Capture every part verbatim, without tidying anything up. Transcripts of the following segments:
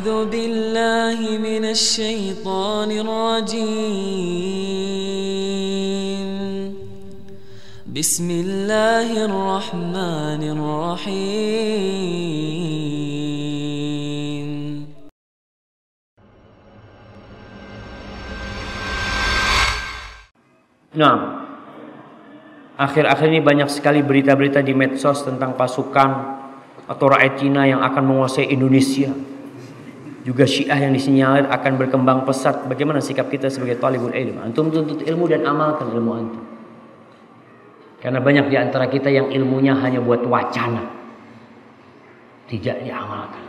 أعوذ بالله من الشيطان الرجيم بسم الله الرحمن الرحيم. Nah, akhir-akhir ini banyak sekali berita-berita di medsos tentang pasukan atau rakyat Cina yang akan menguasai Indonesia. Juga Syiah yang disinyalir akan berkembang pesat. Bagaimana sikap kita sebagai talibul ilm? Antum tuntut ilmu dan amalkan ilmu antum. Karena banyak di antara kita yang ilmunya hanya buat wacana, tidak diamalkan.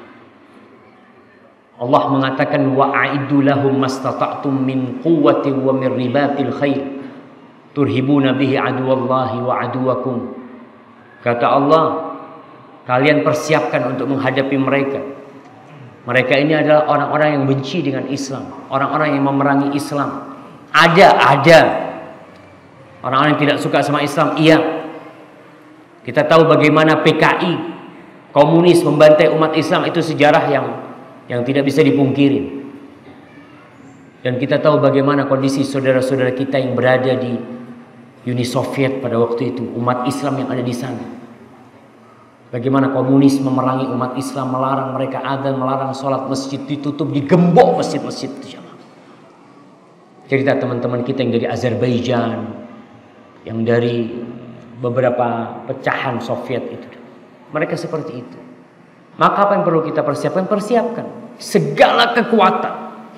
Allah mengatakan wa'iddu lahum mastata'tum min quwwatin wa min ribatil khair turhibuna bihi aduwallahi wa aduwakum. Kata Allah, kalian persiapkan untuk menghadapi mereka. Mereka ini adalah orang-orang yang benci dengan Islam, orang-orang yang memerangi Islam. Ada, ada orang-orang yang tidak suka sama Islam, iya. Kita tahu bagaimana P K I, komunis membantai umat Islam, itu sejarah yang yang tidak bisa dipungkiri. Dan kita tahu bagaimana kondisi saudara-saudara kita yang berada di Uni Soviet pada waktu itu, umat Islam yang ada di sana. Bagaimana komunis memerangi umat Islam, melarang mereka adzan, melarang sholat masjid, ditutup, digembok masjid-masjid. Cerita teman-teman kita yang dari Azerbaijan, yang dari beberapa pecahan Soviet itu, mereka seperti itu. Maka apa yang perlu kita persiapkan? Persiapkan segala kekuatan.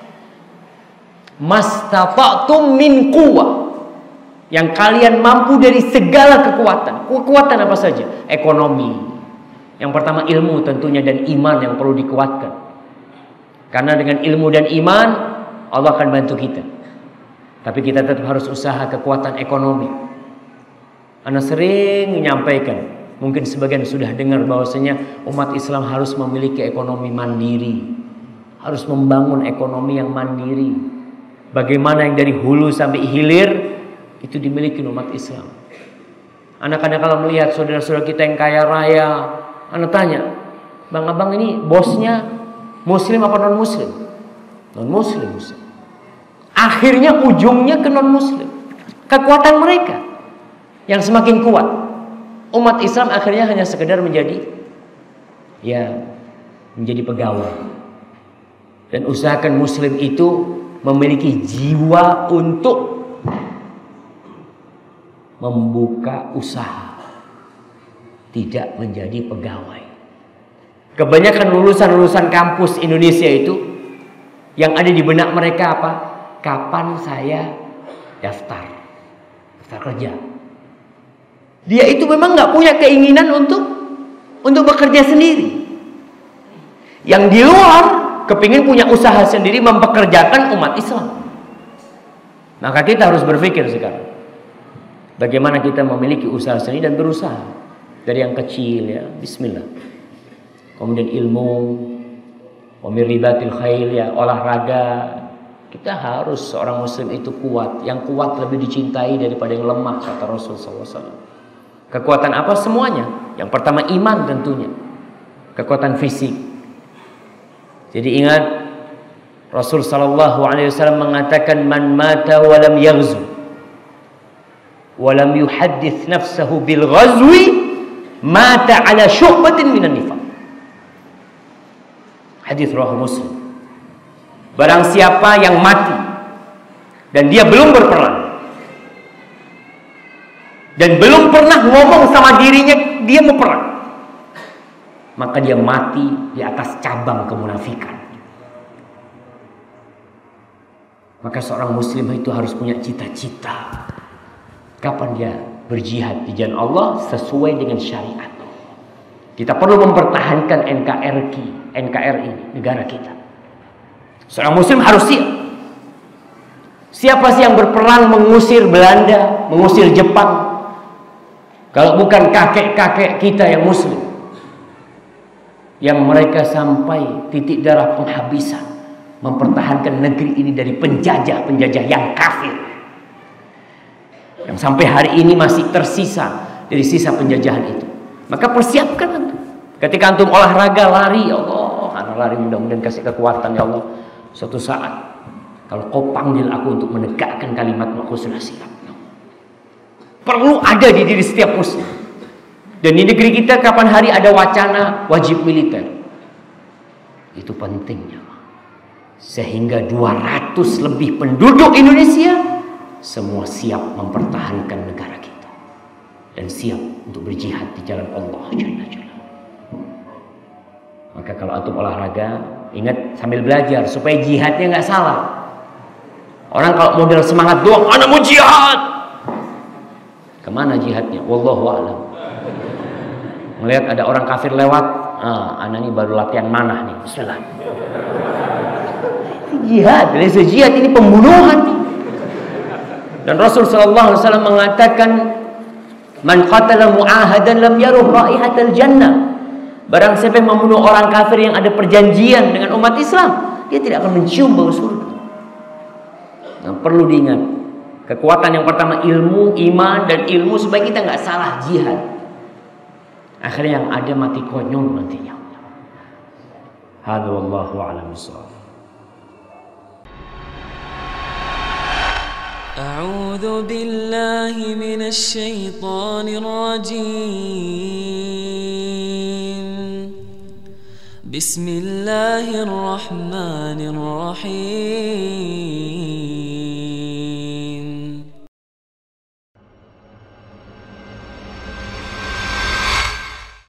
Mastata'tum min quwwah, yang kalian mampu dari segala kekuatan. Kekuatan apa saja? Ekonomi. Yang pertama ilmu tentunya, dan iman yang perlu dikuatkan. Karena dengan ilmu dan iman Allah akan bantu kita. Tapi kita tetap harus usaha kekuatan ekonomi. Ana sering menyampaikan, mungkin sebagian sudah dengar bahwasanya umat Islam harus memiliki ekonomi mandiri. Harus membangun ekonomi yang mandiri. Bagaimana yang dari hulu sampai hilir itu dimiliki umat Islam. Anak kadang kalau melihat saudara-saudara kita yang kaya raya, anak tanya, bang abang ini bosnya muslim apa non muslim? Non muslim. Akhirnya ujungnya ke non muslim. Kekuatan mereka yang semakin kuat. Umat Islam akhirnya hanya sekedar menjadi ya menjadi pegawai. Dan usahakan muslim itu memiliki jiwa untuk membuka usaha, tidak menjadi pegawai. Kebanyakan lulusan-lulusan kampus Indonesia itu yang ada di benak mereka apa? Kapan saya daftar daftar kerja? Dia itu memang nggak punya keinginan untuk untuk bekerja sendiri. Yang di luar kepingin punya usaha sendiri, mempekerjakan umat Islam. Maka kita harus berpikir sekarang, bagaimana kita memiliki usaha sendiri dan berusaha dari yang kecil ya, bismillah. Kemudian ilmu, wamir ribatil khail ya, olahraga. Kita harus seorang muslim itu kuat. Yang kuat lebih dicintai daripada yang lemah, kata Rasul sallallahu alaihi wasallam. Kekuatan apa? Semuanya. Yang pertama iman tentunya. Kekuatan fisik. Jadi ingat, Rasul sallallahu alaihi wasallam mengatakan man mata wa lam yaghzu walam yuhaddits nafsahu bil ghazwi mata ala syu'batin minan nifaq. Hadis riwayat Muslim. Barang siapa yang mati dan dia belum berperang dan belum pernah ngomong sama dirinya dia mau perang, maka dia mati di atas cabang kemunafikan. Maka seorang muslim itu harus punya cita-cita. Kapan dia berjihad di jalan Allah sesuai dengan syariat. Kita perlu mempertahankan N K R I, N K R I negara kita. Seorang muslim harus siap. Siapa sih yang berperang mengusir Belanda, mengusir Jepang? Kalau bukan kakek-kakek kita yang muslim, yang mereka sampai titik darah penghabisan, mempertahankan negeri ini dari penjajah-penjajah yang kafir, yang sampai hari ini masih tersisa dari sisa penjajahan itu. Maka persiapkan antum. Ketika antum olahraga, lari, Allah, sekarang lari, mudah-mudahan kasih kekuatan ya Allah. Suatu saat kalau kau panggil aku untuk menegakkan kalimat, aku sudah siap. Perlu ada di diri setiap muslim. Dan di negeri kita kapan hari ada wacana wajib militer, itu pentingnya. Sehingga dua ratus lebih penduduk Indonesia semua siap mempertahankan negara kita dan siap untuk berjihad di jalan Allah Jalla Jalla. Maka kalau antum olahraga, ingat sambil belajar supaya jihadnya nggak salah. Orang kalau model semangat doang, anak mau jihad, kemana jihadnya? Wallahu a'lam. Melihat ada orang kafir lewat, ah, anak ini baru latihan manah nih, bismillah. Ini jihad, ini jihad, ini pembunuhan nih. Dan Rasul sallallahu alaihi wasallam mengatakan, man qatala mu'ahadan lam yaruh raihatal jannah. Barang siapa yang membunuh orang kafir yang ada perjanjian dengan umat Islam, dia tidak akan mencium bau surga. Nah, perlu diingat, kekuatan yang pertama ilmu, iman, dan ilmu supaya kita nggak salah jihad. Akhirnya yang ada mati konyol nantinya. Hadza wallahu a'lam bissawab. A'udzu billahi minasy syaithanir rajim. Bismillahirrahmanirrahim.